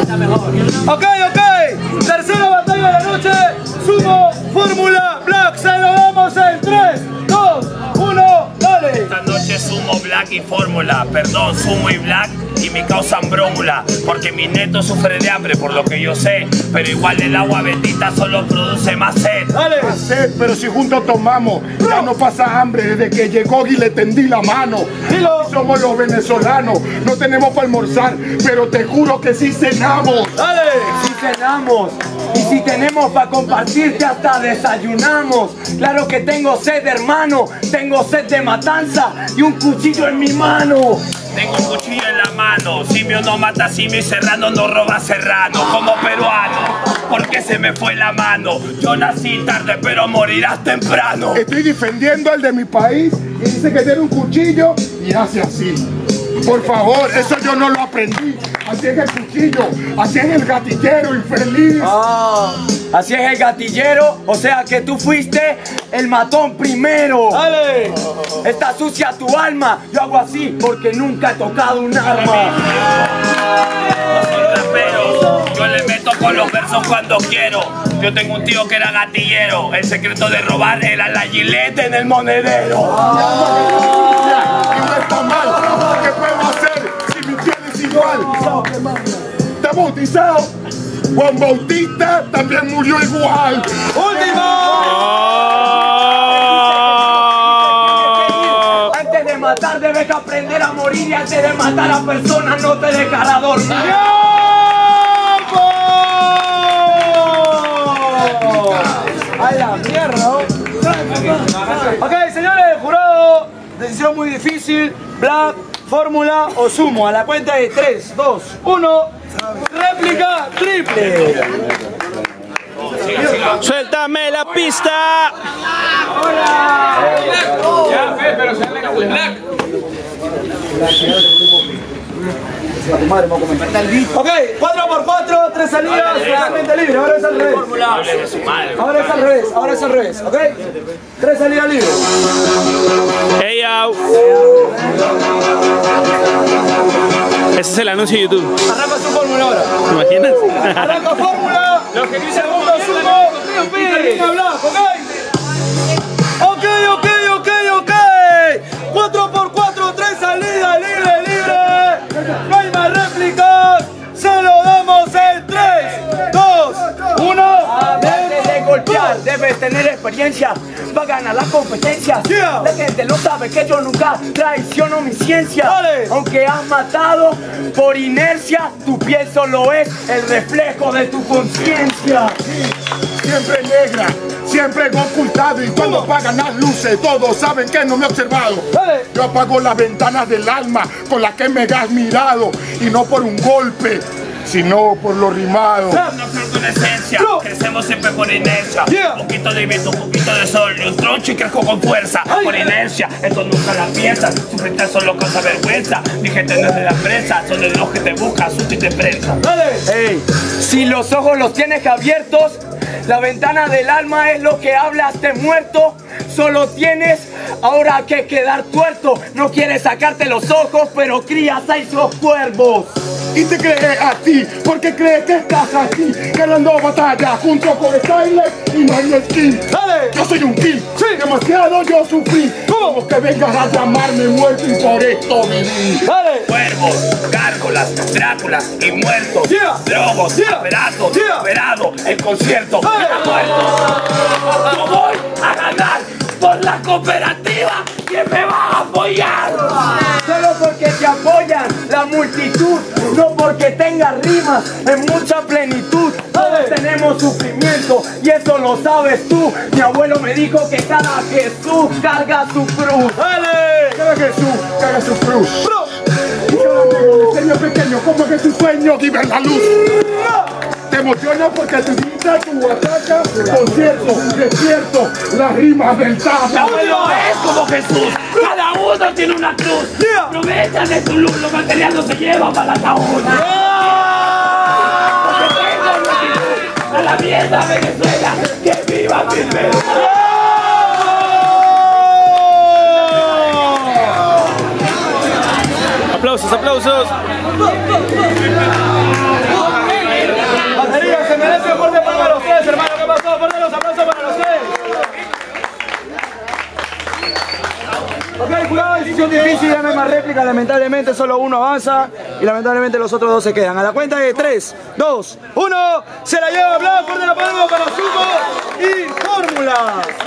Ok, ok. Tercera batalla de la noche. Sumo, Fórmula, Black. Se lo damos en 3, 2, 1, dale. Esta noche Sumo, Black y Fórmula. Perdón, Sumo y Black y me causan brómula. Porque mi neto sufre de hambre, por lo que yo sé. Pero igual el agua bendita solo produce más sed. Dale. Más sed, pero si juntos tomamos, ya no pasa hambre desde que llegó y le tendí la mano. Dilo. Somos los venezolanos, no tenemos para almorzar, pero te juro que sí cenamos. Dale. Si cenamos y si tenemos para compartir que hasta desayunamos. Claro que tengo sed, hermano, tengo sed de matanza y un cuchillo en mi mano. Tengo un cuchillo en la mano, simio no mata simio y serrano no roba serrano. Como peruano, porque se me fue la mano. Yo nací tarde pero morirás temprano. Estoy defendiendo al de mi país y dice que tiene un cuchillo y hace así. Por favor, eso yo no lo aprendí. Así es el cuchillo, así es el gatillero infeliz. Así es el gatillero, o sea que tú fuiste el matón primero. Dale. Está sucia tu alma, yo hago así porque nunca he tocado un arma. No soy rapero, yo le meto con los versos cuando quiero. Yo tengo un tío que era gatillero. El secreto de robar era la Gillette en el monedero. Y no está mal, ¿qué puedo hacer si mi piel es igual? Está bautizado, Juan Bautista también murió igual. Antes de matar debes aprender a morir y antes de matar a personas no te dejará dormir. ¡A la mierda! Ok, señores, jurado, decisión muy difícil. Black, Fórmula o Sumo. A la cuenta de 3, 2, 1. Réplica triple. ¡Suéltame la pista! Ok, 4x4, 3 salidas, totalmente libre. Ahora es al revés. Ahora es al revés, ahora es al revés, ¿ok? 3 salidas libres. ¡Hey, au! Ese es el anuncio de YouTube. Arranca su fórmula ahora. ¿Te imaginas? Arranca fórmula. Segundo Sumo. Y termina Black, ¿ok? Ok, ok, ok, ok. 4x4, 3 salidas, libre, libre. No hay más réplicas. Se lo damos en 3, 2, 1. Antes de golpear debes tener experiencia para ganar las competencias. Yeah. La gente no sabe que yo nunca traiciono mi ciencia. Dale. Aunque has matado por inercia, tu piel solo es el reflejo de tu conciencia. Siempre negra, siempre ocultado y cuando apagan las luces todos saben que no me he observado. Dale. Yo apago las ventanas del alma con las que me has mirado y no por un golpe, sino por lo rimado. Una flor con esencia, crecemos siempre por inercia. Un poquito de viento, un poquito de sol y un troncho y crezco con fuerza. Por inercia, esto nunca la piensas. Sufriste solo causa vergüenza. Mi gente no es de la prensa, son de los que te buscan, susto y te prensa. Ey, si los ojos los tienes abiertos, la ventana del alma es lo que hablas de muerto. Solo tienes ahora que quedar tuerto. No quieres sacarte los ojos, pero crías a esos cuervos. Y te crees a ti, porque crees que estás aquí, ganando batalla junto con Skyler y Mario Skin. Dale. Yo soy un kill, demasiado yo sufrí. Como que vengas a llamarme muerto y por esto viví. Dale. Cuervos, gárgolas, Dráculas y muertos. Drogos, aparatos, operado, el concierto. Está muerto. Yo voy a ganar por la cooperativa. ¿Quién me va a apoyar? Solo porque te apoyan la multitud, no porque tengas rimas en mucha plenitud. Todos tenemos sufrimiento y eso lo sabes tú. Mi abuelo me dijo que cada Jesús carga su cruz. Dale. Cada Jesús carga su cruz. Y cada amigo de serio pequeño, como que tu sueño vive en la luz. Te emociona porque tu vida, tu ataca, concierto, despierto, las rimas del Mi tapa. abuelo es como Jesús, cada uno tiene una cruz. Aprovecha de tu luz, lo material no se lleva para la ataúd. Porque tengo gratitud a la mierda Venezuela, que viva Venezuela. Aplausos, aplausos. posición difícil, ya no hay más réplica, lamentablemente solo uno avanza y lamentablemente los otros dos se quedan. A la cuenta de 3, 2, 1, se la lleva Blanco de la palma para Sumo y Fórmula.